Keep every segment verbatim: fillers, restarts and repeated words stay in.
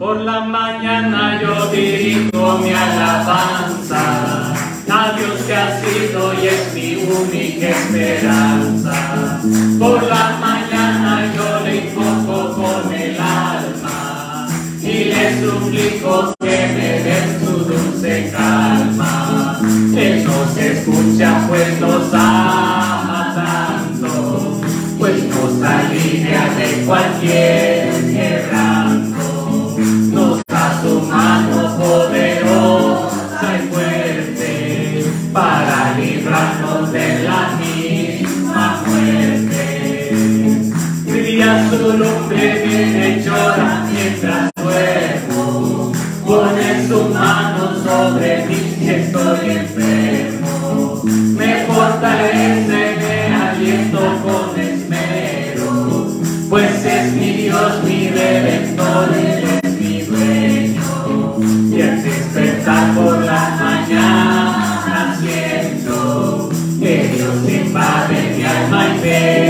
Por la mañana yo dirijo mi alabanza a Dios que ha sido y es mi única esperanza. Por la mañana yo le invoco con el alma y le suplico que me dé su dulce calma. Él nos escucha pues nos ama tanto, pues nos alivia de cualquier quebranto. Nos da su mano poderosa y fuerte para librarnos de la misma muerte. Brilla su lumbre bien hechora mientras duermo, pone su mano sobre mí que estoy enfermo. Me fortalece, me aliento con esmero, pues es mi Dios, mi Redentor, Él es mi dueño. Y al despertar por la mañana siento que Dios invade mi alma y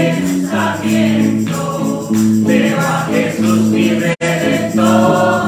pensamiento. Veo a Jesús, mi Redentor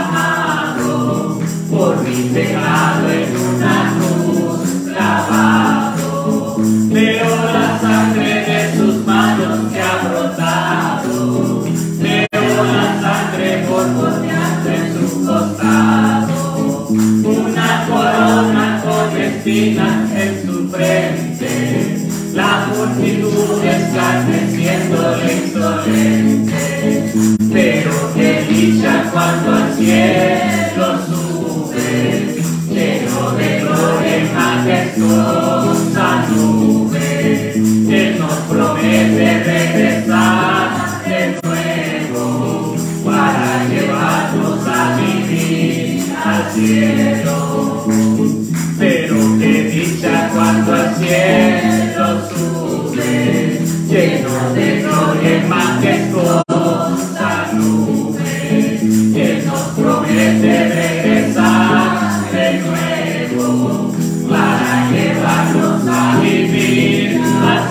amado, por mi pecado en una cruz clavado. Veo la sangre de sus manos que ha brotado, veo la sangre borboteando en su costado, una corona con espinas en su frente, la multitud escarneciéndole insolente. Pero qué dicha cuando al cielo sube, lleno de gloria y majestuosa nube. Él nos promete regresar de nuevo para llevarnos a vivir al cielo. Pero qué dicha cuando al cielo sube, lleno de gloria y majestuosa nube. Él nos promete regresar de nuevo para llevarnos a vivir al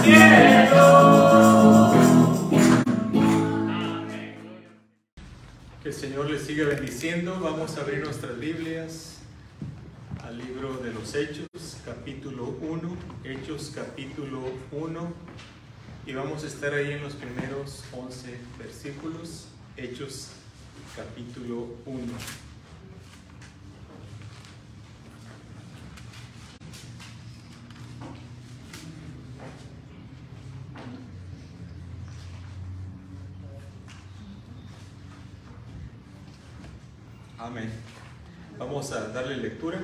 cielo. Que el Señor les siga bendiciendo. Vamos a abrir nuestras Biblias al libro de los Hechos, capítulo uno. Hechos, capítulo uno. Y vamos a estar ahí en los primeros once versículos. Hechos, capítulo uno. Amén. Vamos a darle lectura.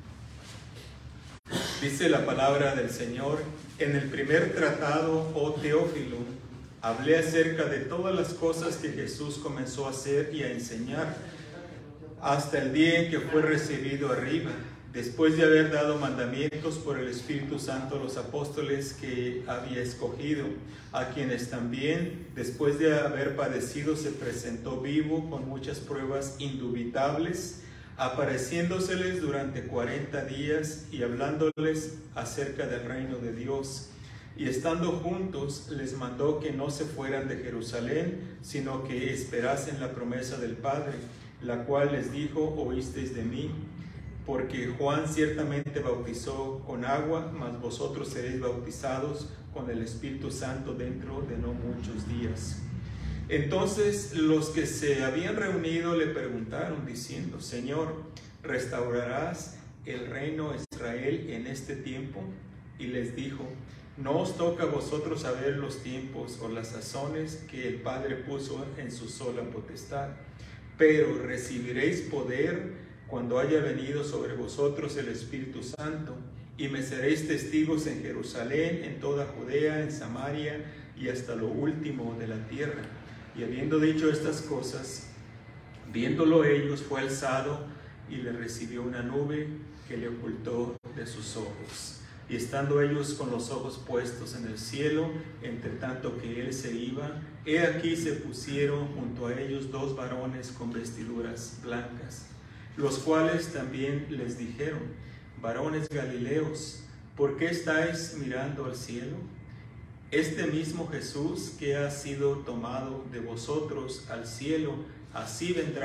Dice la palabra del Señor: en el primer tratado, oh Teófilo, hablé acerca de todas las cosas que Jesús comenzó a hacer y a enseñar hasta el día en que fue recibido arriba, después de haber dado mandamientos por el Espíritu Santo a los apóstoles que había escogido, a quienes también, después de haber padecido, se presentó vivo con muchas pruebas indubitables, apareciéndoseles durante cuarenta días y hablándoles acerca del reino de Dios. Y estando juntos, les mandó que no se fueran de Jerusalén, sino que esperasen la promesa del Padre, la cual les dijo: oísteis de mí. Porque Juan ciertamente bautizó con agua, mas vosotros seréis bautizados con el Espíritu Santo dentro de no muchos días. Entonces los que se habían reunido le preguntaron diciendo: Señor, ¿restaurarás el reino a Israel en este tiempo? Y les dijo: no os toca a vosotros saber los tiempos o las sazones que el Padre puso en su sola potestad, pero recibiréis poder cuando haya venido sobre vosotros el Espíritu Santo, y me seréis testigos en Jerusalén, en toda Judea, en Samaria y hasta lo último de la tierra. Y habiendo dicho estas cosas, viéndolo ellos, fue alzado y le recibió una nube que le ocultó de sus ojos. Y estando ellos con los ojos puestos en el cielo, entre tanto que él se iba, he aquí se pusieron junto a ellos dos varones con vestiduras blancas, los cuales también les dijeron: varones Galileos, ¿por qué estáis mirando al cielo? Este mismo Jesús que ha sido tomado de vosotros al cielo, así vendrá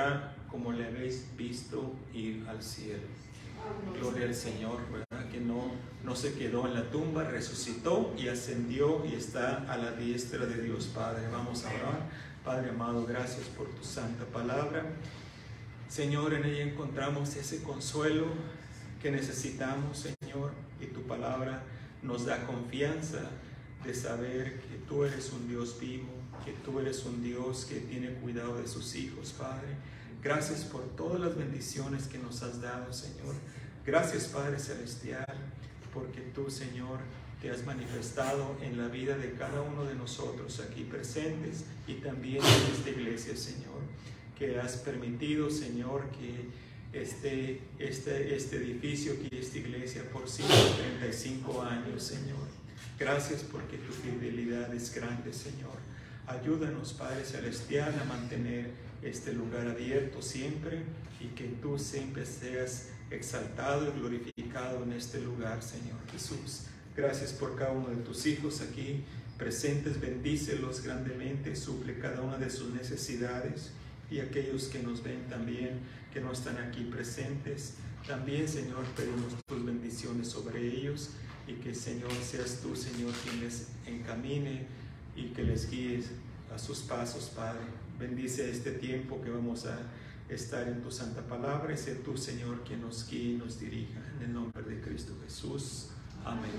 como le habéis visto ir al cielo. Gloria al Señor, ¿verdad? Que no, no se quedó en la tumba, resucitó y ascendió y está a la diestra de Dios Padre. Vamos a orar. Padre amado, gracias por tu santa palabra. Señor, en ella encontramos ese consuelo que necesitamos, Señor, y tu palabra nos da confianza de saber que tú eres un Dios vivo, que tú eres un Dios que tiene cuidado de sus hijos, Padre. Gracias por todas las bendiciones que nos has dado, Señor. Gracias, Padre Celestial, porque tú, Señor, te has manifestado en la vida de cada uno de nosotros aquí presentes y también en esta iglesia, Señor, que has permitido, Señor, que este, este, este edificio, que esta iglesia por ciento treinta y cinco años, Señor. Gracias porque tu fidelidad es grande, Señor. Ayúdanos, Padre Celestial, a mantener este lugar abierto siempre y que tú siempre seas exaltado y glorificado en este lugar, Señor Jesús. Gracias por cada uno de tus hijos aquí presentes. Bendícelos grandemente, suple cada una de sus necesidades, y aquellos que nos ven también, que no están aquí presentes, también, Señor, pedimos tus bendiciones sobre ellos, y que, Señor, seas tú, Señor, quien les encamine y que les guíes a sus pasos, Padre. Bendice este tiempo que vamos a estar en tu santa palabra, y sé tú, Señor, quien nos guíe y nos dirija, en el nombre de Cristo Jesús. Amén.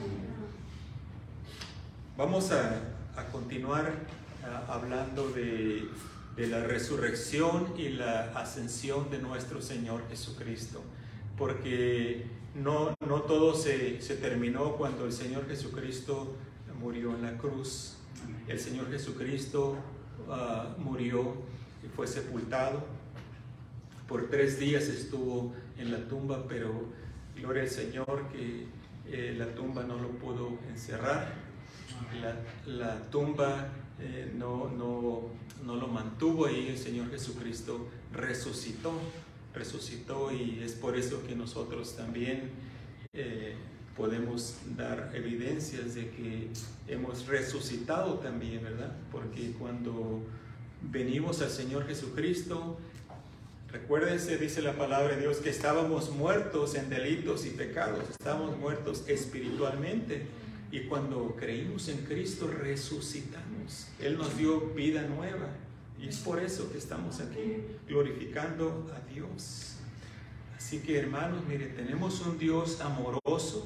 Vamos a, a continuar a, hablando de, de la resurrección y la ascensión de nuestro Señor Jesucristo, porque no, no todo se, se terminó cuando el Señor Jesucristo murió en la cruz. El Señor Jesucristo uh, murió y fue sepultado. Por tres días estuvo en la tumba, pero gloria al Señor que eh, la tumba no lo pudo encerrar. La, la tumba eh, no, no, no lo mantuvo ahí. El Señor Jesucristo resucitó, resucitó y es por eso que nosotros también eh, podemos dar evidencias de que hemos resucitado también, ¿verdad? Porque cuando venimos al Señor Jesucristo, recuérdense, dice la palabra de Dios, que estábamos muertos en delitos y pecados, estábamos muertos espiritualmente, y cuando creímos en Cristo resucitamos. Él nos dio vida nueva, y es por eso que estamos aquí glorificando a Dios. Así que, hermanos, miren, tenemos un Dios amoroso,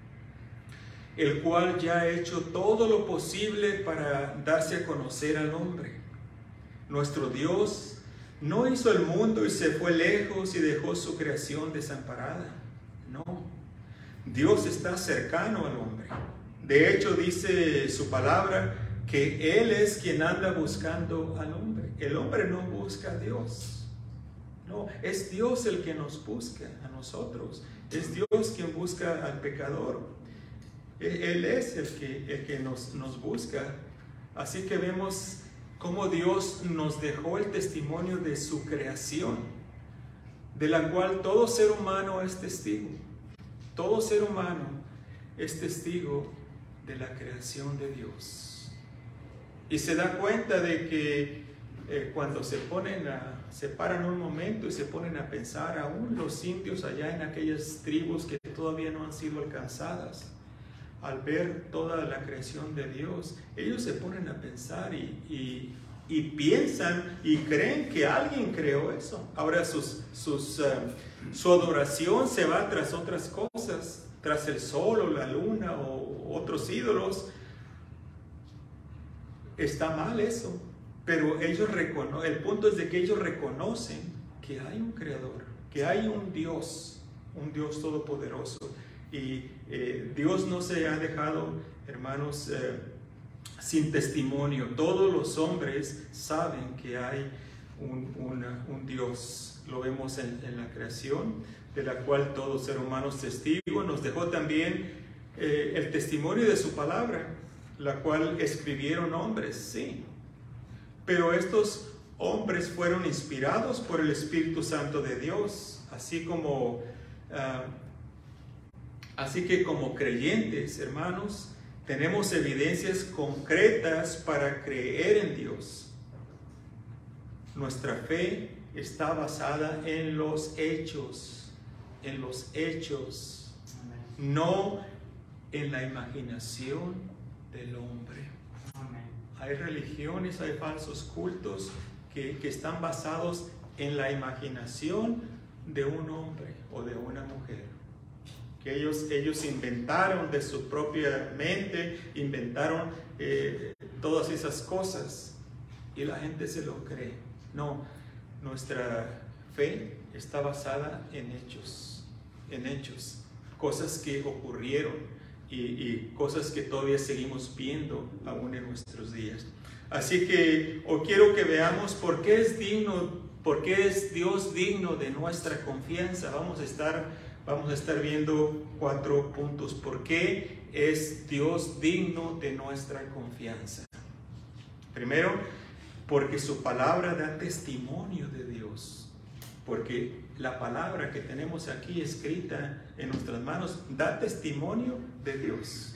el cual ya ha hecho todo lo posible para darse a conocer al hombre. Nuestro Dios no hizo el mundo y se fue lejos y dejó su creación desamparada. No, Dios está cercano al hombre. De hecho, dice su palabra que Él es quien anda buscando al hombre. El hombre no busca a Dios. No, es Dios el que nos busca a nosotros. Es Dios quien busca al pecador. Él es el que, el que nos, nos busca. Así que vemos cómo Dios nos dejó el testimonio de su creación, de la cual todo ser humano es testigo. Todo ser humano es testigo de la creación de Dios. Y se da cuenta de que eh, cuando se ponen a, se paran un momento y se ponen a pensar, aún los indios allá en aquellas tribus que todavía no han sido alcanzadas, al ver toda la creación de Dios, ellos se ponen a pensar y, y, y piensan y creen que alguien creó eso. Ahora sus, sus, uh, su adoración se va tras otras cosas, tras el sol o la luna o otros ídolos. Está mal eso, pero ellos reconocen, el punto es de que ellos reconocen que hay un creador, que hay un Dios, un Dios todopoderoso. Y eh, Dios no se ha dejado, hermanos, eh, sin testimonio. Todos los hombres saben que hay un, una, un Dios. Lo vemos en, en la creación, de la cual todo ser humano es testigo. Nos dejó también eh, el testimonio de su palabra, la cual escribieron hombres, sí. Pero estos hombres fueron inspirados por el Espíritu Santo de Dios, así como... Uh, Así que como creyentes, hermanos, tenemos evidencias concretas para creer en Dios. Nuestra fe está basada en los hechos, en los hechos, no en la imaginación del hombre. Hay religiones, hay falsos cultos que, que están basados en la imaginación de un hombre o de una mujer. Que ellos, ellos inventaron de su propia mente, inventaron eh, todas esas cosas y la gente se lo cree. No, nuestra fe está basada en hechos, en hechos, cosas que ocurrieron y, y cosas que todavía seguimos viendo aún en nuestros días. Así que hoy quiero que veamos por qué es digno, por qué es Dios digno de nuestra confianza. Vamos a estar, vamos a estar viendo cuatro puntos. ¿Por qué es Dios digno de nuestra confianza? Primero, porque su palabra da testimonio de Dios. Porque la palabra que tenemos aquí escrita en nuestras manos da testimonio de Dios.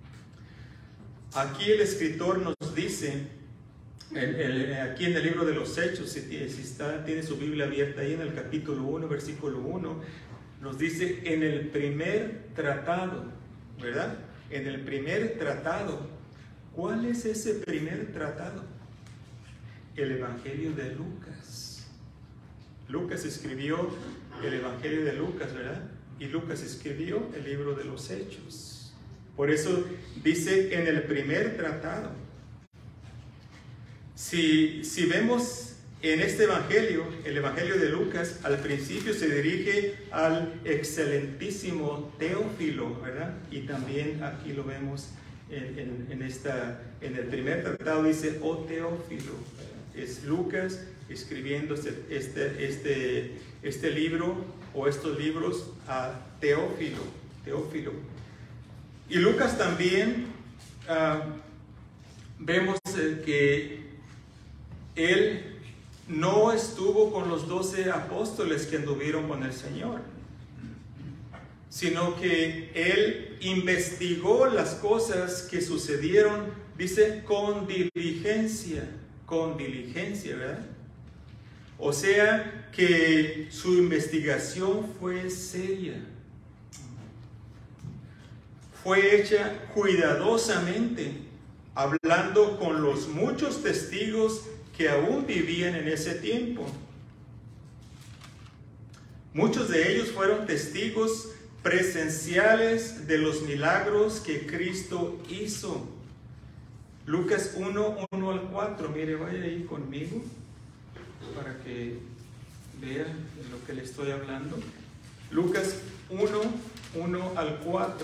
Aquí el escritor nos dice, el, el, aquí en el libro de los Hechos, si, si está, tiene su Biblia abierta ahí en el capítulo uno, versículo uno, nos dice en el primer tratado, ¿verdad? En el primer tratado. ¿Cuál es ese primer tratado? El Evangelio de Lucas. Lucas escribió el Evangelio de Lucas, ¿verdad? Y Lucas escribió el libro de los Hechos. Por eso dice en el primer tratado. Si, si vemos en este Evangelio, el Evangelio de Lucas, al principio se dirige al excelentísimo Teófilo, ¿verdad? Y también aquí lo vemos en, en, en, esta, en el primer tratado, dice, oh Teófilo. Es Lucas escribiendo este, este, este, este libro o estos libros a Teófilo, Teófilo. Y Lucas también uh, vemos eh, que él no estuvo con los doce apóstoles que anduvieron con el Señor, sino que él investigó las cosas que sucedieron, dice, con diligencia, con diligencia, ¿verdad? O sea, que su investigación fue seria, fue hecha cuidadosamente, hablando con los muchos testigos que aún vivían en ese tiempo. Muchos de ellos fueron testigos presenciales de los milagros que Cristo hizo. Lucas uno, uno al cuatro, mire, vaya ahí conmigo para que vean de lo que le estoy hablando. Lucas uno, uno al cuatro.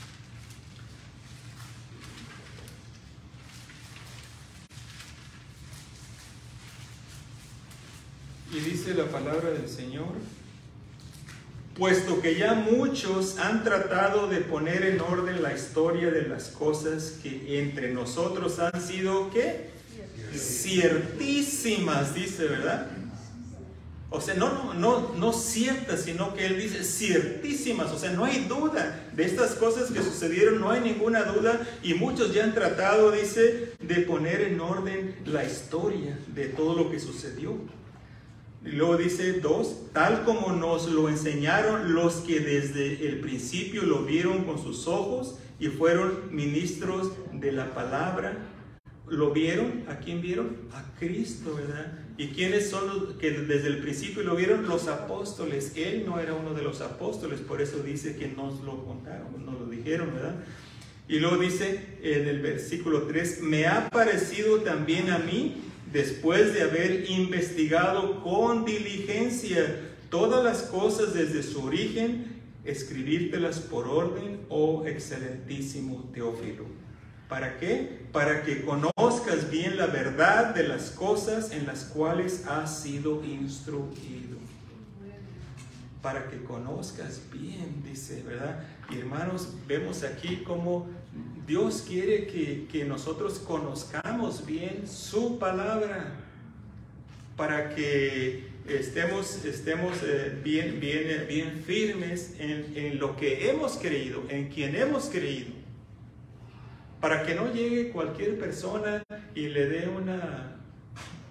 Y dice la palabra del Señor: puesto que ya muchos han tratado de poner en orden la historia de las cosas que entre nosotros han sido, ¿qué? Ciertísimas, dice, ¿verdad? O sea, no, no, no, no ciertas, sino que él dice ciertísimas. O sea, no hay duda de estas cosas que sucedieron, no hay ninguna duda. Y muchos ya han tratado, dice, de poner en orden la historia de todo lo que sucedió. Y luego dice dos, tal como nos lo enseñaron los que desde el principio lo vieron con sus ojos y fueron ministros de la palabra. ¿Lo vieron? ¿A quién vieron? A Cristo, ¿verdad? ¿Y quiénes son los que desde el principio lo vieron? Los apóstoles. Él no era uno de los apóstoles, por eso dice que nos lo contaron, nos lo dijeron, ¿verdad? Y luego dice en el versículo tres, me ha parecido también a mí, después de haber investigado con diligencia todas las cosas desde su origen, escribírtelas por orden, oh excelentísimo Teófilo. ¿Para qué? Para que conozcas bien la verdad de las cosas en las cuales has sido instruido. Para que conozcas bien, dice, ¿verdad? Y hermanos, vemos aquí cómo Dios quiere que, que nosotros conozcamos bien su palabra, para que estemos, estemos eh, bien, bien, bien firmes en, en lo que hemos creído, en quien hemos creído, para que no llegue cualquier persona y le dé una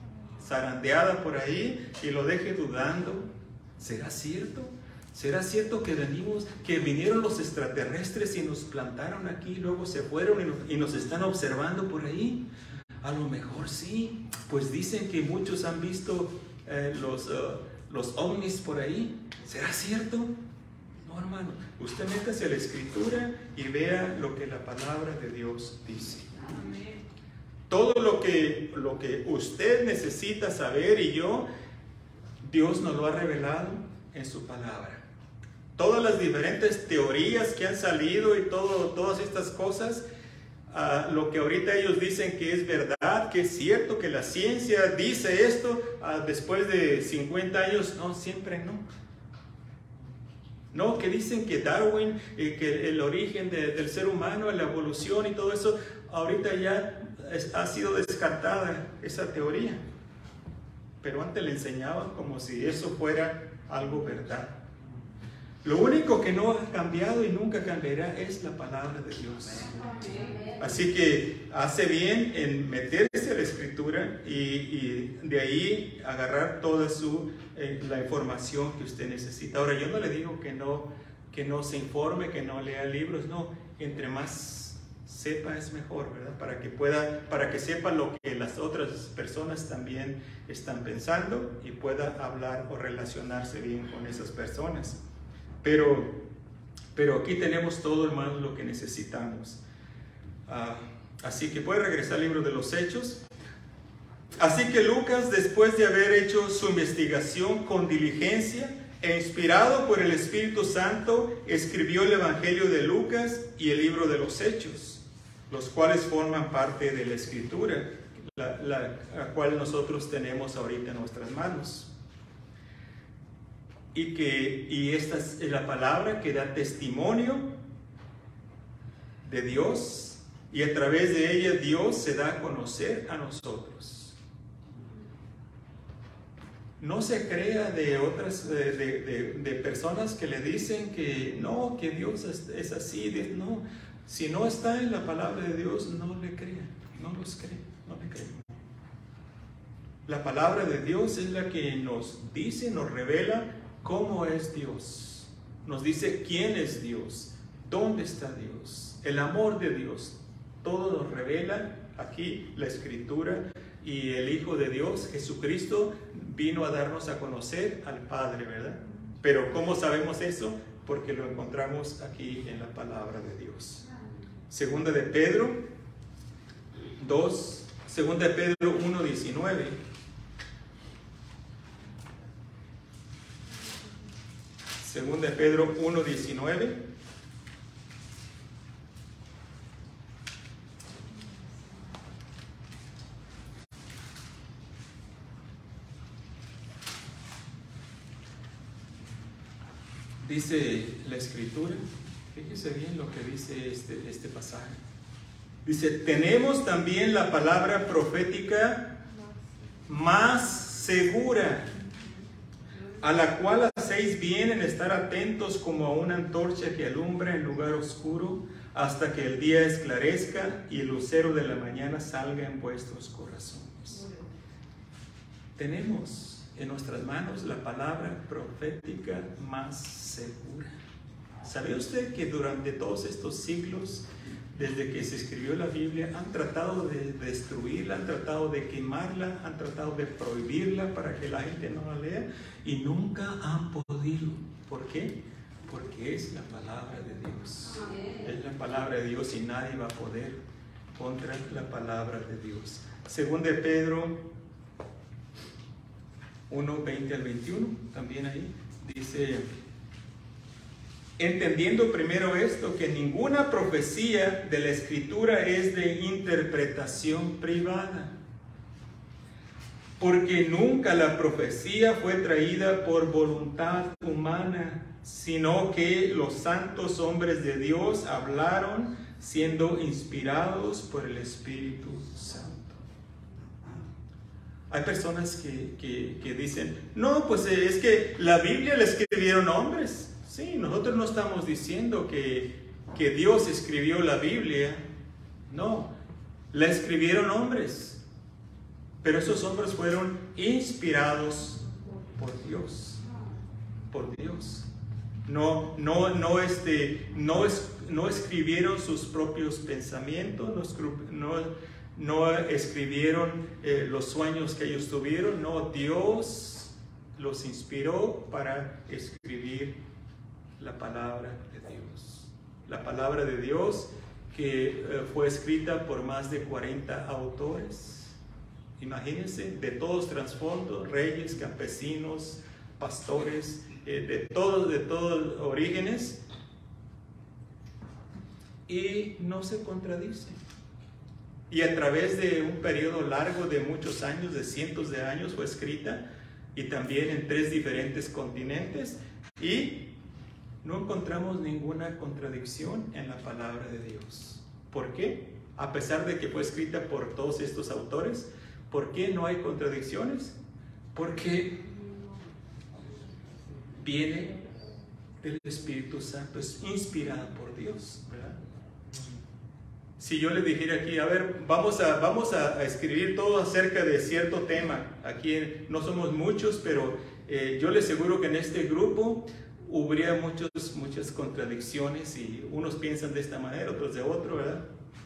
zarandeada por ahí y lo deje dudando. ¿Será cierto? ¿Será cierto que venimos, que vinieron los extraterrestres y nos plantaron aquí, luego se fueron y nos, y nos están observando por ahí? A lo mejor sí, pues dicen que muchos han visto eh, los, uh, los ovnis por ahí. ¿Será cierto? No, hermano, usted métase a la Escritura y vea lo que la palabra de Dios dice. Amén. Todo lo que, lo que usted necesita saber y yo, Dios nos lo ha revelado en su palabra. Todas las diferentes teorías que han salido y todo, todas estas cosas, uh, lo que ahorita ellos dicen que es verdad, que es cierto, que la ciencia dice esto, uh, después de cincuenta años, no, siempre no. No, que dicen que Darwin, eh, que el origen de, del ser humano, la evolución y todo eso, ahorita ya es, ha sido descartada esa teoría. Pero antes le enseñaban como si eso fuera algo verdad. Lo único que no ha cambiado y nunca cambiará es la palabra de Dios. Así que hace bien en meterse a la Escritura y, y de ahí agarrar toda su, eh, la información que usted necesita. Ahora, yo no le digo que no, que no se informe, que no lea libros, no. Entre más sepa es mejor, ¿verdad? Para que pueda, para que sepa lo que las otras personas también están pensando y pueda hablar o relacionarse bien con esas personas. Pero, pero aquí tenemos todo, hermano, lo que necesitamos. Uh, así que puede regresar al libro de los Hechos. Así que Lucas, después de haber hecho su investigación con diligencia e inspirado por el Espíritu Santo, escribió el Evangelio de Lucas y el libro de los Hechos, los cuales forman parte de la Escritura, la, la, la cual nosotros tenemos ahorita en nuestras manos. Y, que, y esta es la palabra que da testimonio de Dios, y a través de ella Dios se da a conocer a nosotros. No se crea de otras de, de, de, de personas que le dicen que no, que Dios es, es así. De, no, si no está en la palabra de Dios, no le crean, no los creen, no le creen. La palabra de Dios es la que nos dice, nos revela cómo es Dios, nos dice quién es Dios, dónde está Dios, el amor de Dios. Todo nos revela aquí la Escritura, y el Hijo de Dios, Jesucristo, vino a darnos a conocer al Padre, ¿verdad? Pero ¿cómo sabemos eso? Porque lo encontramos aquí en la palabra de Dios. Segunda de Pedro dos, Segunda de Pedro uno diecinueve. Segunda de Pedro uno diecinueve. Dice la Escritura, fíjese bien lo que dice este, este pasaje. Dice, tenemos también la palabra profética más segura, a la cual hacéis bien en estar atentos como a una antorcha que alumbra en lugar oscuro, hasta que el día esclarezca y el lucero de la mañana salga en vuestros corazones. Tenemos en nuestras manos la palabra profética más segura. ¿Sabía usted que durante todos estos siglos, desde que se escribió la Biblia, han tratado de destruirla, han tratado de quemarla, han tratado de prohibirla para que la gente no la lea, y nunca han podido? ¿Por qué? Porque es la palabra de Dios. Es la palabra de Dios y nadie va a poder contra la palabra de Dios. Según de Pedro uno, veinte al veintiuno, también ahí dice, entendiendo primero esto, que ninguna profecía de la Escritura es de interpretación privada, porque nunca la profecía fue traída por voluntad humana, sino que los santos hombres de Dios hablaron siendo inspirados por el Espíritu Santo. Hay personas que, que, que dicen, no, pues es que la Biblia la escribieron hombres. Sí, nosotros no estamos diciendo que, que Dios escribió la Biblia. No, la escribieron hombres. Pero esos hombres fueron inspirados por Dios, por Dios. No, no, no, este, no, es, no escribieron sus propios pensamientos, no, no, no escribieron eh, los sueños que ellos tuvieron. No, Dios los inspiró para escribir la palabra de Dios. La palabra de Dios que eh, fue escrita por más de cuarenta autores. Imagínense, de todos trasfondos, reyes, campesinos, pastores, eh, de todos, de todos orígenes, y no se contradice. Y a través de un periodo largo de muchos años, de cientos de años, fue escrita, y también en tres diferentes continentes, y no encontramos ninguna contradicción en la palabra de Dios. ¿Por qué? A pesar de que fue escrita por todos estos autores, ¿por qué no hay contradicciones? Porque viene del Espíritu Santo, es inspirada por Dios, ¿verdad? Si yo le dijera aquí, a ver, vamos a, vamos a escribir todo acerca de cierto tema, aquí no somos muchos, pero eh, yo le aseguro que en este grupo hubiera muchos, muchas contradicciones, y unos piensan de esta manera, otros de otro, ¿verdad?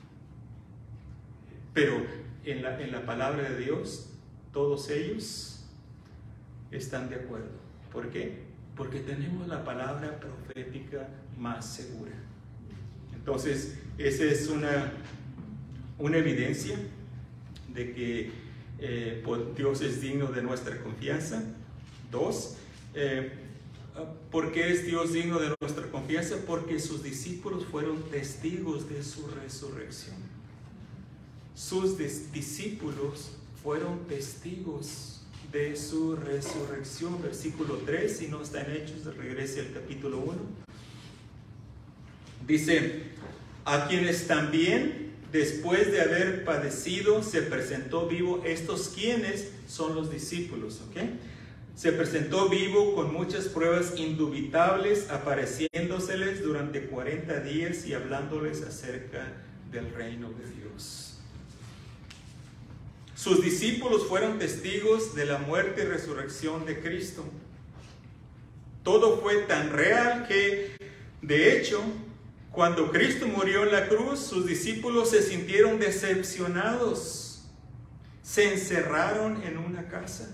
Pero En la, en la palabra de Dios, todos ellos están de acuerdo. ¿Por qué? Porque tenemos la palabra profética más segura. Entonces, esa es una, una evidencia de que eh, pues Dios es digno de nuestra confianza. Dos, eh, ¿por qué es Dios digno de nuestra confianza? Porque sus discípulos fueron testigos de su resurrección. Sus discípulos fueron testigos de su resurrección. Versículo tres, si no está en Hechos, regrese al capítulo uno. Dice, a quienes también, después de haber padecido, se presentó vivo. Estos quienes son los discípulos, ¿ok? Se presentó vivo con muchas pruebas indubitables, apareciéndoseles durante cuarenta días y hablándoles acerca del reino de Dios. Sus discípulos fueron testigos de la muerte y resurrección de Cristo. Todo fue tan real que, de hecho, cuando Cristo murió en la cruz, sus discípulos se sintieron decepcionados. Se encerraron en una casa,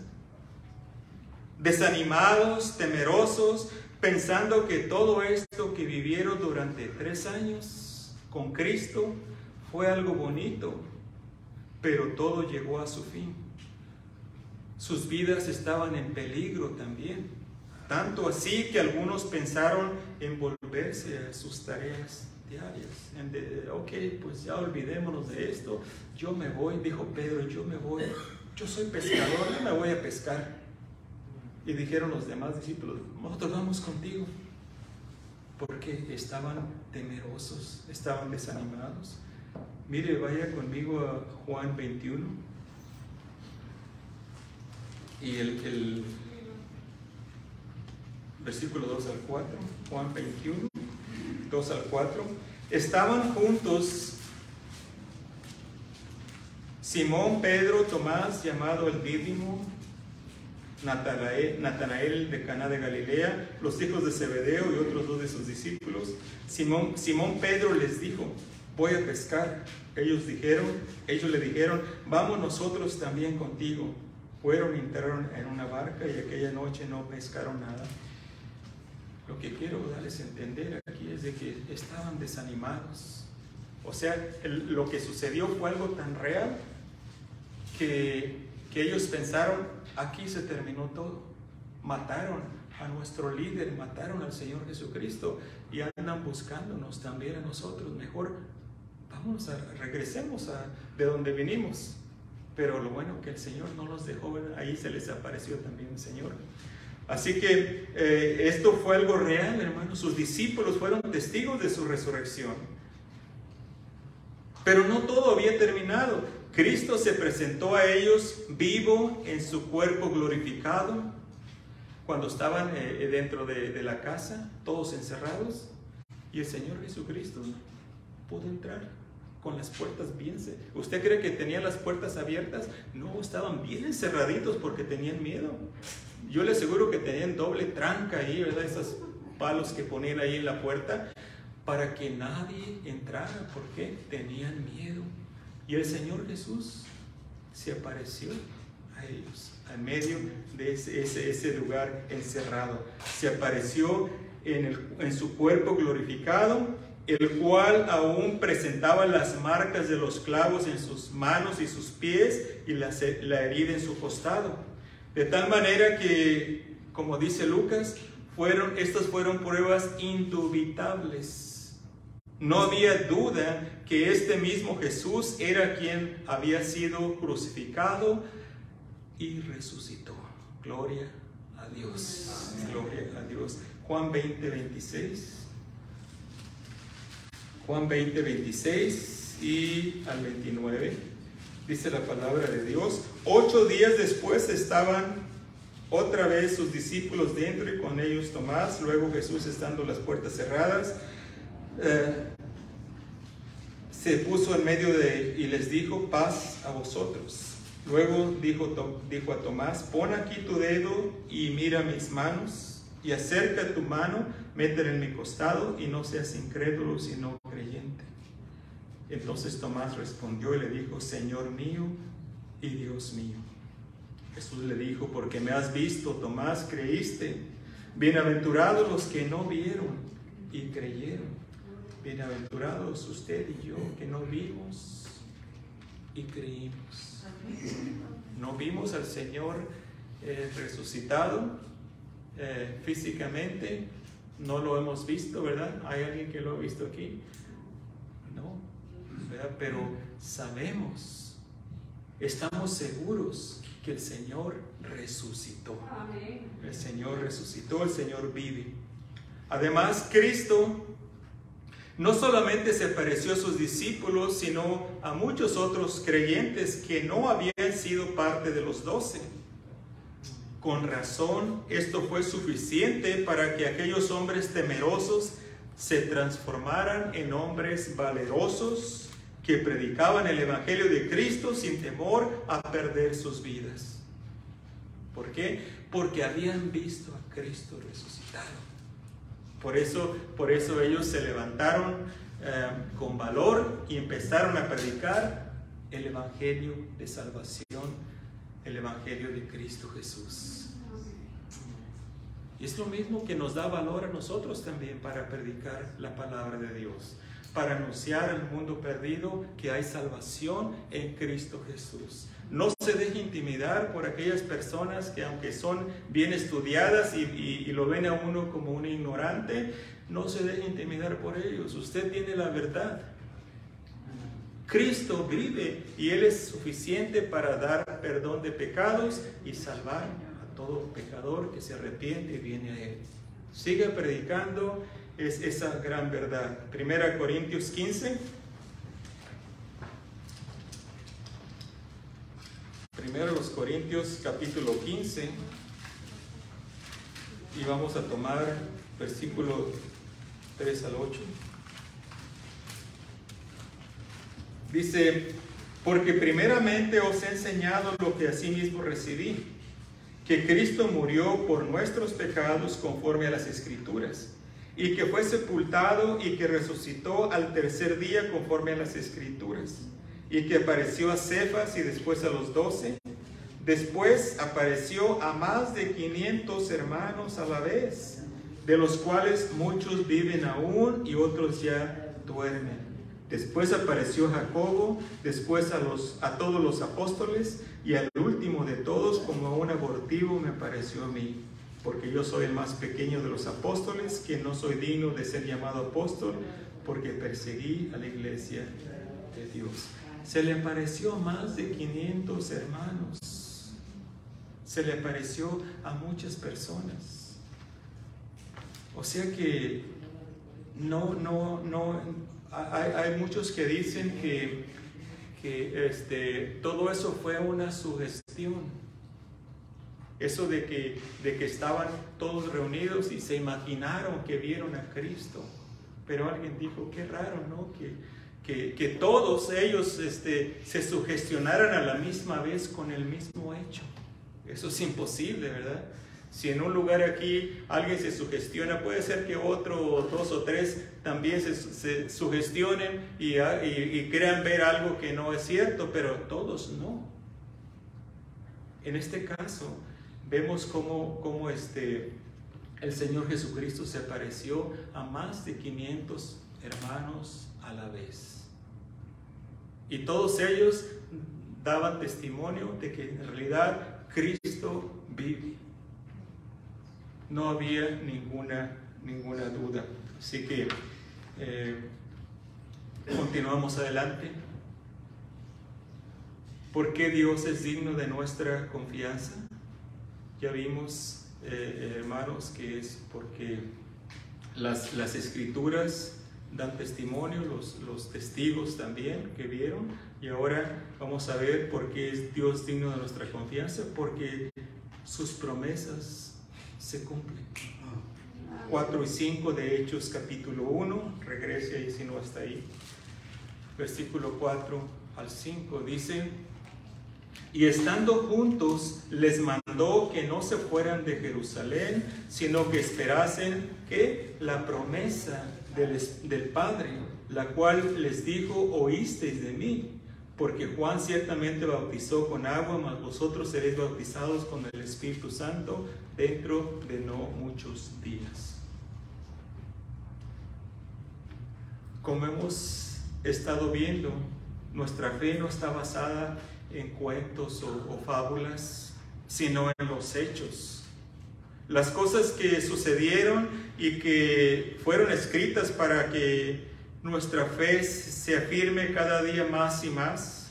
desanimados, temerosos, pensando que todo esto que vivieron durante tres años con Cristo fue algo bonito. Pero todo llegó a su fin. Sus vidas estaban en peligro también. Tanto así que algunos pensaron en volverse a sus tareas diarias. En de, ok, pues ya olvidémonos de esto. Yo me voy, dijo Pedro, yo me voy. Yo soy pescador, yo me voy a pescar. Y dijeron los demás discípulos, nosotros vamos contigo. Porque estaban temerosos, estaban desanimados. Mire, vaya conmigo a Juan veintiuno y el, el versículo dos al cuatro. Juan veintiuno, dos al cuatro. Estaban juntos Simón, Pedro, Tomás, llamado el Dídimo, Natanael, Natanael de Caná de Galilea, los hijos de Zebedeo y otros dos de sus discípulos. Simón, Simón Pedro les dijo, voy a pescar. Ellos dijeron, ellos le dijeron, vamos nosotros también contigo. Fueron y entraron en una barca y aquella noche no pescaron nada. Lo que quiero darles a entender aquí es de que estaban desanimados. O sea, el, lo que sucedió fue algo tan real que, que ellos pensaron, aquí se terminó todo. Mataron a nuestro líder, mataron al Señor Jesucristo y andan buscándonos también a nosotros. Mejor vamos a, regresemos a de donde vinimos. Pero lo bueno que el Señor no los dejó, ahí se les apareció también el Señor. Así que eh, esto fue algo real, hermanos. Sus discípulos fueron testigos de su resurrección. Pero no todo había terminado. Cristo se presentó a ellos vivo en su cuerpo glorificado cuando estaban eh, dentro de, de la casa, todos encerrados, y el Señor Jesucristo pudo entrar con las puertas bien cerradas. ¿Usted cree que tenían las puertas abiertas? No, estaban bien encerraditos porque tenían miedo. Yo le aseguro que tenían doble tranca ahí, ¿verdad? Esos palos que ponían ahí en la puerta para que nadie entrara, porque tenían miedo. Y el Señor Jesús se apareció a ellos, en medio de ese, ese, ese lugar encerrado. Se apareció en, el, en su cuerpo glorificado, el cual aún presentaba las marcas de los clavos en sus manos y sus pies y la, la herida en su costado. De tal manera que, como dice Lucas, fueron, estas fueron pruebas indubitables. No había duda que este mismo Jesús era quien había sido crucificado y resucitó. Gloria a Dios. Gloria a Dios. Juan veinte, veintiséis. Juan veinte, veintiséis y al veintinueve. Dice la palabra de Dios. Ocho días después estaban otra vez sus discípulos dentro y con ellos Tomás. Luego Jesús, estando las puertas cerradas, eh, se puso en medio de y les dijo: paz a vosotros. Luego dijo, dijo a Tomás: pon aquí tu dedo y mira mis manos, y acerca tu mano, métela en mi costado, y no seas incrédulo sino creyente. Entonces Tomás respondió y le dijo: Señor mío y Dios mío. Jesús le dijo: porque me has visto, Tomás, creíste. Bienaventurados los que no vieron y creyeron. Bienaventurados usted y yo, que no vimos y creímos. No vimos al Señor eh, resucitado eh, físicamente, no lo hemos visto, ¿verdad? ¿Hay alguien que lo ha visto aquí? No, ¿verdad? Pero sabemos, estamos seguros que el Señor resucitó. El Señor resucitó, el Señor vive. Además, Cristo no solamente se apareció a sus discípulos, sino a muchos otros creyentes que no habían sido parte de los doce. Con razón, esto fue suficiente para que aquellos hombres temerosos se transformaran en hombres valerosos que predicaban el Evangelio de Cristo sin temor a perder sus vidas. ¿Por qué? Porque habían visto a Cristo resucitado. Por eso, por eso ellos se levantaron eh, con valor y empezaron a predicar el Evangelio de salvación, el Evangelio de Cristo Jesús. Y es lo mismo que nos da valor a nosotros también para predicar la palabra de Dios, para anunciar al mundo perdido que hay salvación en Cristo Jesús. No se deje intimidar por aquellas personas que, aunque son bien estudiadas y, y, y lo ven a uno como un ignorante, no se deje intimidar por ellos. Usted tiene la verdad. Cristo vive y Él es suficiente para dar perdón de pecados y salvar a todo pecador que se arrepiente y viene a Él. Siga predicando es esa gran verdad. Primera Corintios quince. Primero los Corintios capítulo quince, y vamos a tomar versículo tres al ocho. Dice: porque primeramente os he enseñado lo que asimismo recibí, que Cristo murió por nuestros pecados conforme a las Escrituras, y que fue sepultado y que resucitó al tercer día conforme a las Escrituras, y que apareció a Cefas y después a los doce. Después apareció a más de quinientos hermanos a la vez, de los cuales muchos viven aún y otros ya duermen. Después apareció Jacobo, después a, los, a todos los apóstoles, y al último de todos, como a un abortivo, me apareció a mí, porque yo soy el más pequeño de los apóstoles, que no soy digno de ser llamado apóstol, porque perseguí a la iglesia de Dios. Se le apareció a más de quinientos hermanos. Se le apareció a muchas personas. O sea que no, no, no, hay, hay muchos que dicen que, que este, todo eso fue una sugestión. Eso de que, de que estaban todos reunidos y se imaginaron que vieron a Cristo. Pero alguien dijo: qué raro, ¿no? Que, que, que todos ellos este, se sugestionaran a la misma vez con el mismo hecho. Eso es imposible, ¿verdad? Si en un lugar aquí alguien se sugestiona, puede ser que otro, dos o tres también se, se sugestionen y, y, y crean ver algo que no es cierto, pero todos no. En este caso, vemos cómo, cómo este, el Señor Jesucristo se apareció a más de quinientos hermanos a la vez. Y todos ellos daban testimonio de que en realidad Cristo vive. No había ninguna, ninguna duda. Así que eh, continuamos adelante. ¿Por qué Dios es digno de nuestra confianza? Ya vimos, eh, hermanos, que es porque las, las escrituras dan testimonio, los, los testigos también que vieron. Y ahora vamos a ver por qué es Dios digno de nuestra confianza, porque sus promesas se cumplen. cuatro y cinco de Hechos capítulo uno, regrese ahí si no está ahí. Versículo cuatro al cinco dice: y estando juntos les mandó que no se fueran de Jerusalén, sino que esperasen que la promesa del, del Padre, la cual les dijo: oísteis de mí. Porque Juan ciertamente bautizó con agua, mas vosotros seréis bautizados con el Espíritu Santo dentro de no muchos días. Como hemos estado viendo, nuestra fe no está basada en cuentos o, o fábulas, sino en los hechos. Las cosas que sucedieron y que fueron escritas para que nuestra fe se afirme cada día más y más.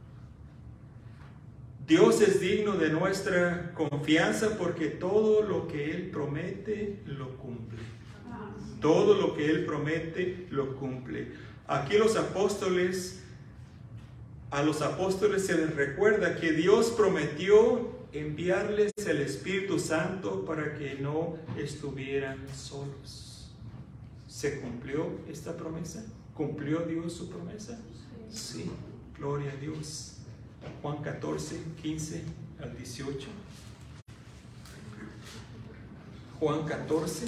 Dios es digno de nuestra confianza porque todo lo que Él promete lo cumple. Todo lo que Él promete lo cumple. Aquí los apóstoles, a los apóstoles se les recuerda que Dios prometió enviarles el Espíritu Santo para que no estuvieran solos. ¿Se cumplió esta promesa? ¿Cumplió Dios su promesa? Sí, gloria a Dios. Juan catorce, quince al dieciocho. Juan catorce,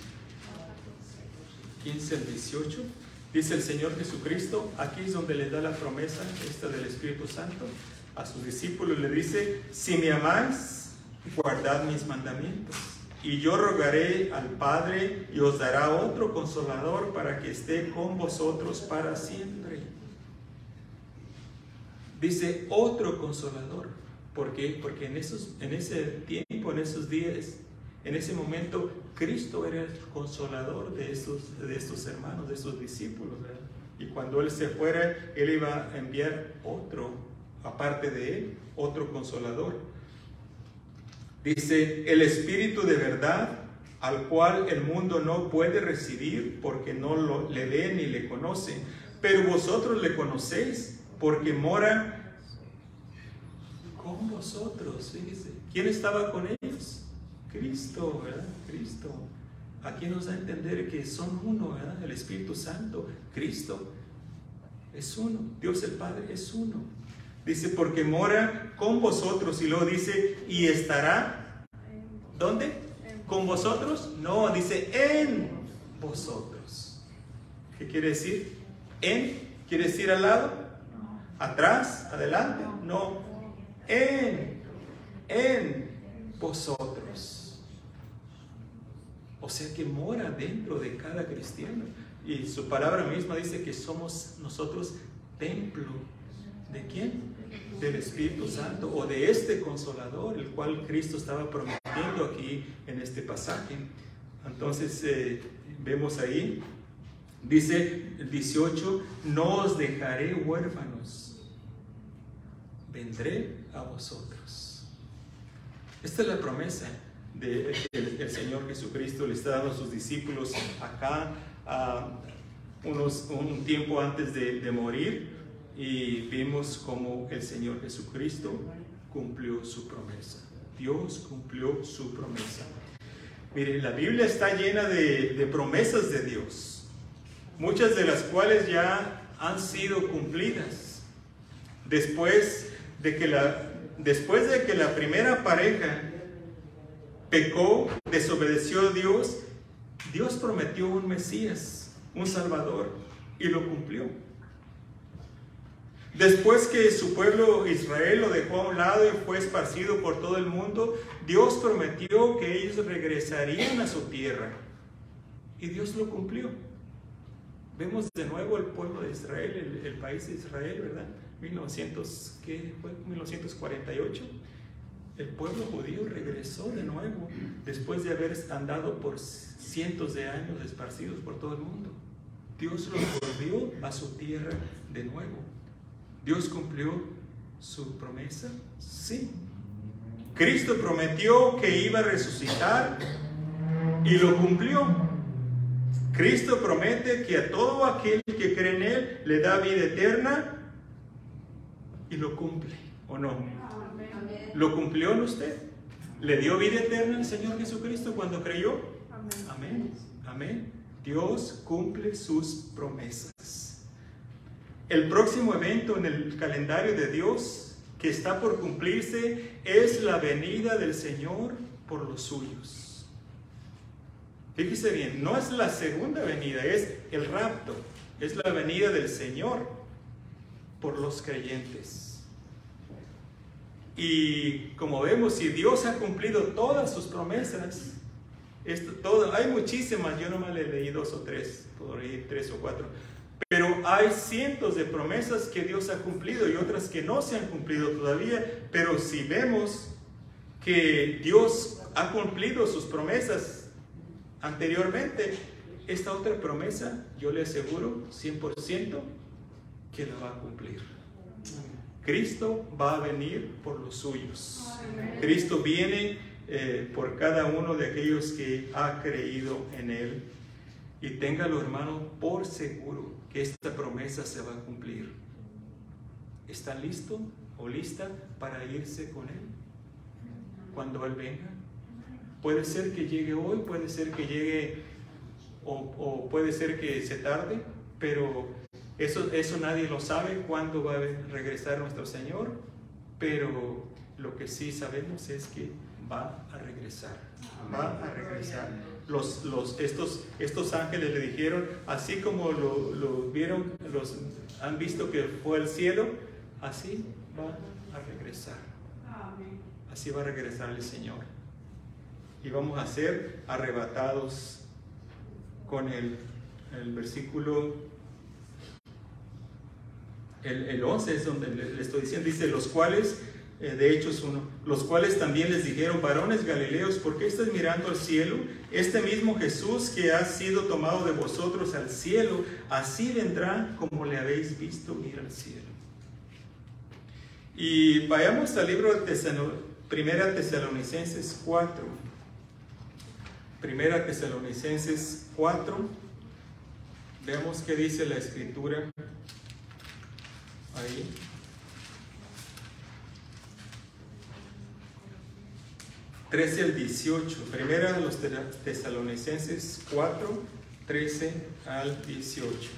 quince al dieciocho. Dice el Señor Jesucristo, aquí es donde le da la promesa esta del Espíritu Santo a sus discípulos. Le dice: si me amáis, guardad mis mandamientos. Y yo rogaré al Padre y os dará otro consolador para que esté con vosotros para siempre. Dice otro consolador. ¿Por qué? Porque en, esos, en ese tiempo, en esos días, en ese momento, Cristo era el consolador de estos, de estos hermanos, de estos discípulos, ¿verdad? Y cuando Él se fuera, Él iba a enviar otro, aparte de Él, otro consolador. Dice: el Espíritu de verdad, al cual el mundo no puede recibir porque no lo, le ve ni le conoce, pero vosotros le conocéis porque mora con vosotros. Fíjese, ¿quién estaba con ellos? Cristo, ¿verdad? Cristo. Aquí nos da a entender que son uno, ¿verdad? El Espíritu Santo, Cristo es uno, Dios el Padre es uno. Dice: porque mora con vosotros. Y luego dice: y estará, ¿dónde? ¿Con vosotros? No, dice: en vosotros. ¿Qué quiere decir? ¿En? ¿Quiere decir al lado? ¿Atrás? ¿Adelante? No. En. En vosotros. O sea que mora dentro de cada cristiano. Y su palabra misma dice que somos nosotros templo. ¿De quién? Del Espíritu Santo, o de este consolador, el cual Cristo estaba prometiendo aquí en este pasaje. Entonces eh, vemos ahí, dice el dieciocho: no os dejaré huérfanos, vendré a vosotros. Esta es la promesa de, que el, el Señor Jesucristo le está dando a sus discípulos acá, a unos, un tiempo antes de, de morir. Y vimos cómo el Señor Jesucristo cumplió su promesa. Dios cumplió su promesa. Mire, la Biblia está llena de, de promesas de Dios, muchas de las cuales ya han sido cumplidas. Después de que la, después de que la primera pareja pecó, desobedeció a Dios, Dios prometió un Mesías, un Salvador, y lo cumplió. Después que su pueblo Israel lo dejó a un lado y fue esparcido por todo el mundo, Dios prometió que ellos regresarían a su tierra. Y Dios lo cumplió. Vemos de nuevo el pueblo de Israel, el, el país de Israel, ¿verdad? mil novecientos, ¿qué fue? mil novecientos cuarenta y ocho. El pueblo judío regresó de nuevo después de haber andado por cientos de años esparcidos por todo el mundo. Dios los volvió a su tierra de nuevo. ¿Dios cumplió su promesa? Sí. Cristo prometió que iba a resucitar y lo cumplió. Cristo promete que a todo aquel que cree en Él le da vida eterna y lo cumple, ¿o no? ¿Lo cumplió en usted? ¿Le dio vida eterna al Señor Jesucristo cuando creyó? Amén. Amén. Dios cumple sus promesas. El próximo evento en el calendario de Dios que está por cumplirse es la venida del Señor por los suyos. Fíjese bien, no es la segunda venida, es el rapto, es la venida del Señor por los creyentes. Y como vemos, si Dios ha cumplido todas sus promesas, esto, todo, hay muchísimas, yo nomás le leí dos o tres, por ahí tres o cuatro, pero hay cientos de promesas que Dios ha cumplido y otras que no se han cumplido todavía. Pero si vemos que Dios ha cumplido sus promesas anteriormente, esta otra promesa, yo le aseguro cien por ciento que la va a cumplir. Cristo va a venir por los suyos. Cristo viene eh, por cada uno de aquellos que ha creído en Él. Y téngalo, hermano, por seguro que esta promesa se va a cumplir. ¿Está listo o lista para irse con Él cuando Él venga? Puede ser que llegue hoy, puede ser que llegue o, o puede ser que se tarde, pero eso, eso nadie lo sabe cuándo va a regresar nuestro Señor. Pero lo que sí sabemos es que va a regresar, va a regresar. Los, los, estos, estos ángeles le dijeron, así como lo, lo vieron, los han visto que fue al cielo, así va a regresar. Así va a regresar el Señor. Y vamos a ser arrebatados con el, el versículo, el, el once es donde le, le estoy diciendo, dice, los cuales, eh, de Hechos uno, los cuales también les dijeron, varones galileos, ¿por qué estáis mirando al cielo? Este mismo Jesús que ha sido tomado de vosotros al cielo, así vendrá como le habéis visto ir al cielo. Y vayamos al libro de Tesalonicenses, Primera Tesalonicenses cuatro. Primera Tesalonicenses cuatro. Veamos qué dice la Escritura ahí. trece al dieciocho. Primera de los Tesalonicenses cuatro, trece al dieciocho.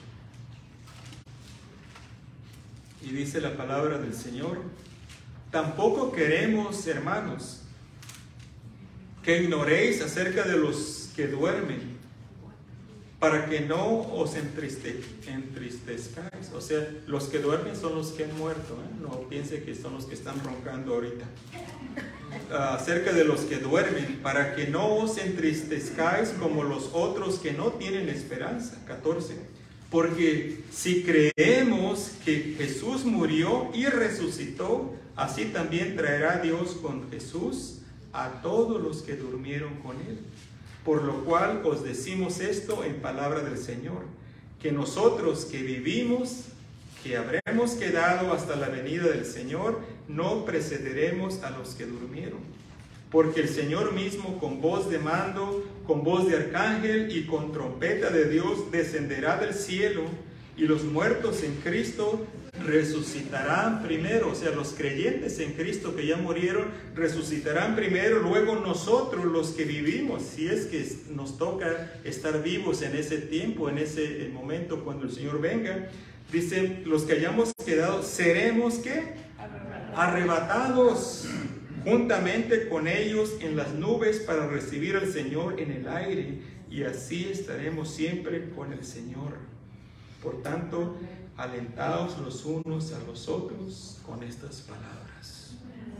Y dice la palabra del Señor: tampoco queremos, hermanos, que ignoréis acerca de los que duermen, para que no os entriste, entristezcáis. O sea, los que duermen son los que han muerto, ¿eh? No piense que son los que están roncando ahorita. Acerca de los que duermen, para que no os entristezcáis como los otros que no tienen esperanza. catorce. Porque si creemos que Jesús murió y resucitó, así también traerá Dios con Jesús a todos los que durmieron con Él. Por lo cual os decimos esto en palabra del Señor, que nosotros que vivimos, que habremos quedado hasta la venida del Señor, no precederemos a los que durmieron. Porque el Señor mismo, con voz de mando, con voz de arcángel y con trompeta de Dios, descenderá del cielo, y los muertos en Cristo resucitarán primero. O sea, los creyentes en Cristo que ya murieron resucitarán primero, luego nosotros los que vivimos, si es que nos toca estar vivos en ese tiempo, en ese momento cuando el Señor venga, Dice, los que hayamos quedado, seremos ¿qué? Arrebatados juntamente con ellos en las nubes para recibir al Señor en el aire, y así estaremos siempre con el Señor. Por tanto, alentaos los unos a los otros con estas palabras.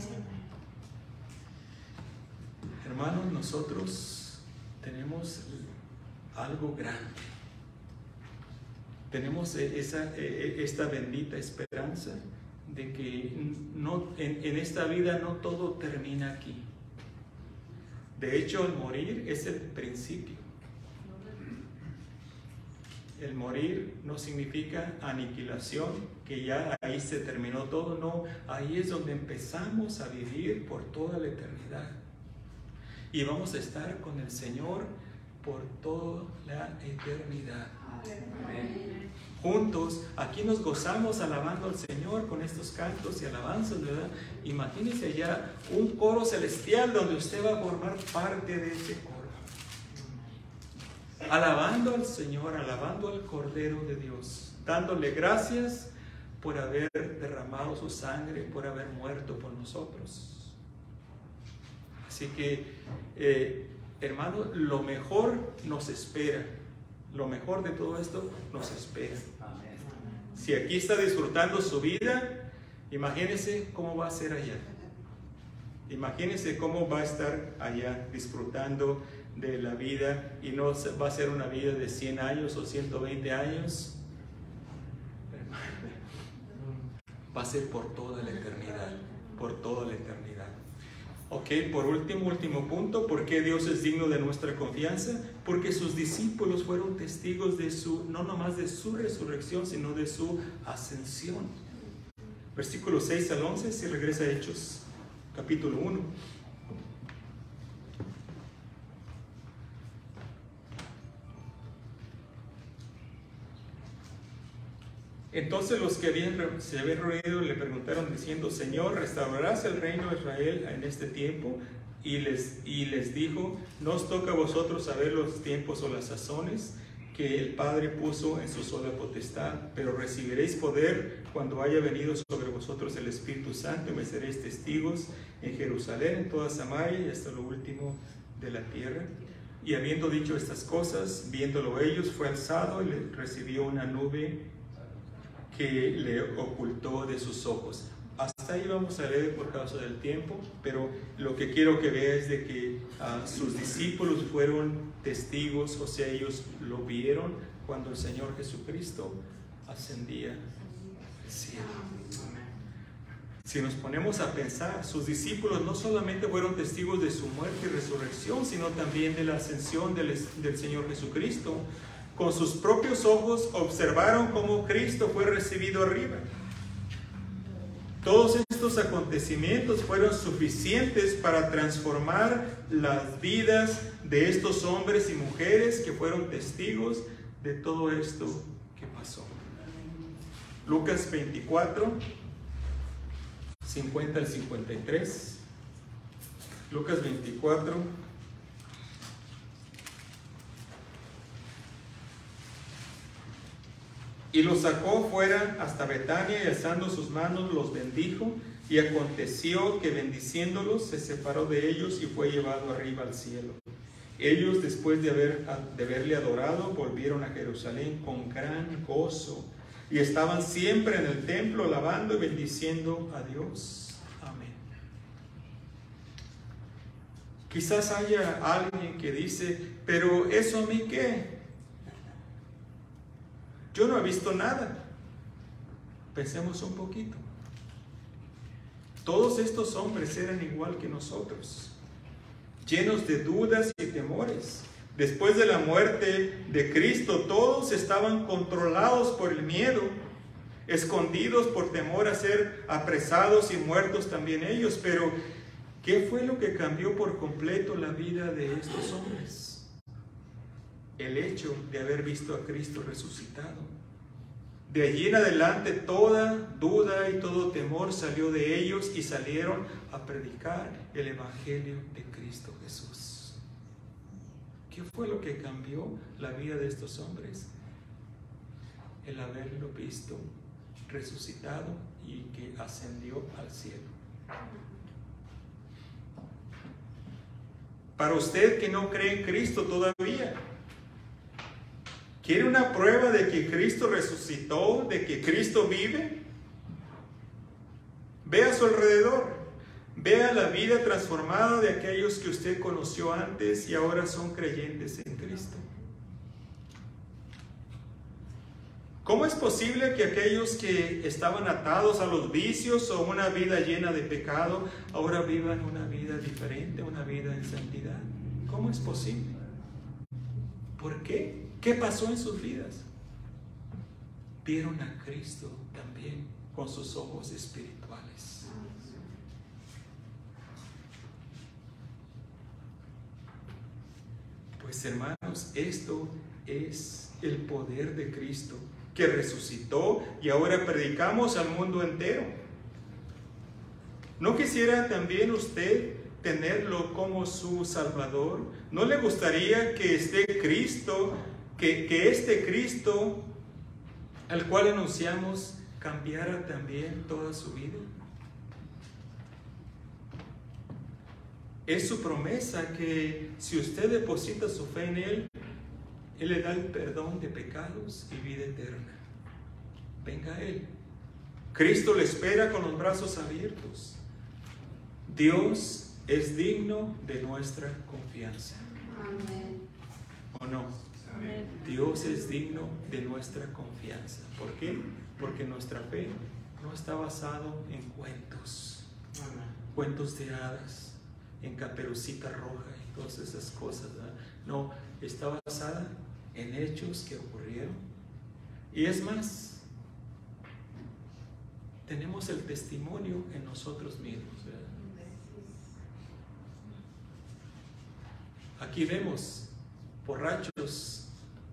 Hermanos, nosotros tenemos algo grande. Tenemos esa, esta bendita esperanza de que no, en, en esta vida no todo termina aquí. De hecho, el morir es el principio. El morir no significa aniquilación, que ya ahí se terminó todo. No, ahí es donde empezamos a vivir por toda la eternidad. Y vamos a estar con el Señor por toda la eternidad. Amén. Juntos, aquí nos gozamos alabando al Señor con estos cantos y alabanzas, ¿verdad? Imagínense allá un coro celestial donde usted va a formar parte de ese coro. Alabando al Señor, alabando al Cordero de Dios, dándole gracias por haber derramado su sangre, por haber muerto por nosotros. Así que, eh, hermano, lo mejor nos espera. Lo mejor de todo esto nos espera. Si aquí está disfrutando su vida, imagínese cómo va a ser allá. Imagínese cómo va a estar allá disfrutando de la vida, y no va a ser una vida de cien años o ciento veinte años. Va a ser por toda la eternidad, por toda la eternidad. Ok, por último, último punto, ¿por qué Dios es digno de nuestra confianza? Porque sus discípulos fueron testigos de su, no nomás de su resurrección, sino de su ascensión. Versículos seis al once, si regresa a Hechos, capítulo uno. Entonces los que habían, se habían reunido le preguntaron diciendo: Señor, ¿restaurarás el reino de Israel en este tiempo? Y les, y les dijo: no os toca a vosotros saber los tiempos o las sazones que el Padre puso en su sola potestad, pero recibiréis poder cuando haya venido sobre vosotros el Espíritu Santo, y me seréis testigos en Jerusalén, en toda Samaria y hasta lo último de la tierra. Y habiendo dicho estas cosas, viéndolo ellos, fue alzado y le recibió una nube que le ocultó de sus ojos. Hasta ahí vamos a leer por causa del tiempo, pero lo que quiero que vea es de que uh, sus discípulos fueron testigos, o sea, ellos lo vieron cuando el Señor Jesucristo ascendía al cielo. Si nos ponemos a pensar, sus discípulos no solamente fueron testigos de su muerte y resurrección, sino también de la ascensión del, del Señor Jesucristo. Con sus propios ojos observaron cómo Cristo fue recibido arriba. Todos estos acontecimientos fueron suficientes para transformar las vidas de estos hombres y mujeres que fueron testigos de todo esto que pasó. Lucas veinticuatro, cincuenta al cincuenta y tres. Lucas veinticuatro. Y los sacó fuera hasta Betania, y alzando sus manos los bendijo. Y aconteció que bendiciéndolos se separó de ellos y fue llevado arriba al cielo. Ellos, después de, haber, de haberle adorado, volvieron a Jerusalén con gran gozo, y estaban siempre en el templo alabando y bendiciendo a Dios. Amén. Quizás haya alguien que dice: pero ¿eso a mí qué? Yo no he visto nada. Pensemos un poquito. Todos estos hombres eran igual que nosotros, llenos de dudas y temores. Después de la muerte de Cristo, todos estaban controlados por el miedo, escondidos por temor a ser apresados y muertos también ellos. Pero ¿qué fue lo que cambió por completo la vida de estos hombres? El hecho de haber visto a Cristo resucitado. De allí en adelante toda duda y todo temor salió de ellos, y salieron a predicar el Evangelio de Cristo Jesús. ¿Qué fue lo que cambió la vida de estos hombres? el haberlo visto resucitado y que ascendió al cielo. Para usted que no cree en Cristo todavía, ¿quiere una prueba de que Cristo resucitó, de que Cristo vive? Vea a su alrededor, vea la vida transformada de aquellos que usted conoció antes y ahora son creyentes en Cristo. ¿Cómo es posible que aquellos que estaban atados a los vicios o una vida llena de pecado, ahora vivan una vida diferente, una vida en santidad? ¿Cómo es posible? ¿Por qué? ¿Qué pasó en sus vidas? Vieron a Cristo también con sus ojos espirituales. Pues hermanos, esto es el poder de Cristo, que resucitó y ahora predicamos al mundo entero. ¿No quisiera también usted tenerlo como su Salvador? ¿No le gustaría que este Cristo, que, que este Cristo al cual anunciamos, cambiara también toda su vida? Es su promesa que si usted deposita su fe en Él, Él le da el perdón de pecados y vida eterna. Venga a Él. Cristo le espera con los brazos abiertos. Dios es digno de nuestra confianza. Amén. ¿O no? Amén. Dios es digno de nuestra confianza. ¿Por qué? Porque nuestra fe no está basado en cuentos. Amén. Cuentos de hadas, en Caperucita Roja y todas esas cosas, ¿verdad? No, está basada en hechos que ocurrieron. Y es más, tenemos el testimonio en nosotros mismos, ¿verdad? Aquí vemos borrachos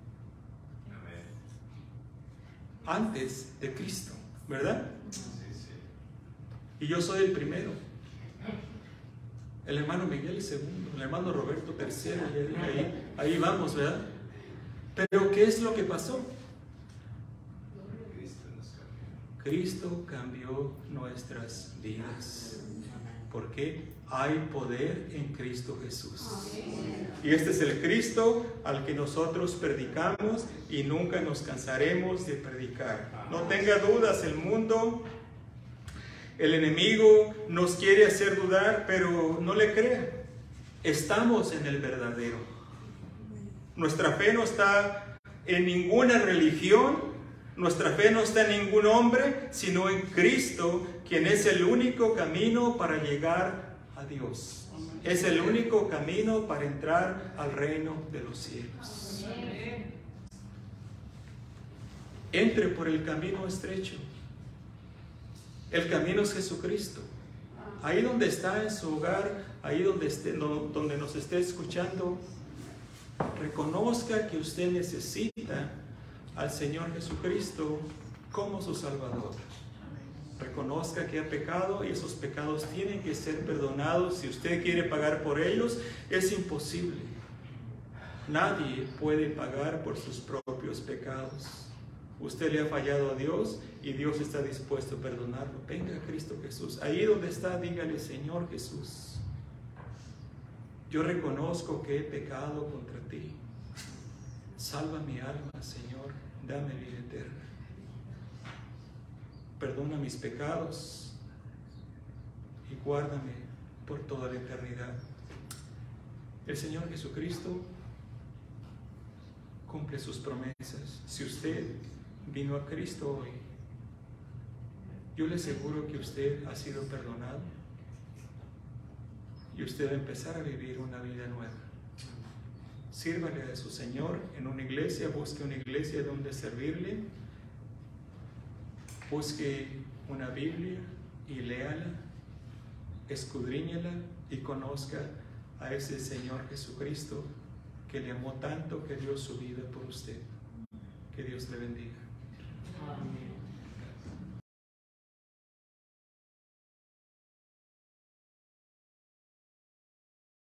antes de Cristo, ¿verdad? Y yo soy el primero. El hermano Miguel el segundo, el hermano Roberto tercero, y ahí, ahí, ahí vamos, ¿verdad? Pero ¿qué es lo que pasó? Cristo cambió nuestras vidas. ¿Por qué? Hay poder en Cristo Jesús. Y este es el Cristo al que nosotros predicamos y nunca nos cansaremos de predicar. No tenga dudas, el mundo, el enemigo nos quiere hacer dudar, pero no le crea. Estamos en el verdadero. Nuestra fe no está en ninguna religión. Nuestra fe no está en ningún hombre, sino en Cristo, quien es el único camino para llegar a Dios. Es el único camino para entrar al reino de los cielos. Entre por el camino estrecho. El camino es Jesucristo. Ahí donde está en su hogar, ahí donde, esté, donde nos esté escuchando, reconozca que usted necesita al Señor Jesucristo como su Salvador. Reconozca que ha pecado y esos pecados tienen que ser perdonados. Si usted quiere pagar por ellos, es imposible. Nadie puede pagar por sus propios pecados. Usted le ha fallado a Dios y Dios está dispuesto a perdonarlo. Venga a Cristo Jesús. Ahí donde está, dígale: Señor Jesús, yo reconozco que he pecado contra ti. Salva mi alma, Señor. Dame vida eterna. Perdona mis pecados y guárdame por toda la eternidad. El Señor Jesucristo cumple sus promesas. Si usted vino a Cristo hoy, yo le aseguro que usted ha sido perdonado y usted va a empezar a vivir una vida nueva. Sírvale a su Señor en una iglesia, busque una iglesia donde servirle, busque una Biblia y léala, escudriñela y conozca a ese Señor Jesucristo que le amó tanto que dio su vida por usted. Que Dios le bendiga. Amén.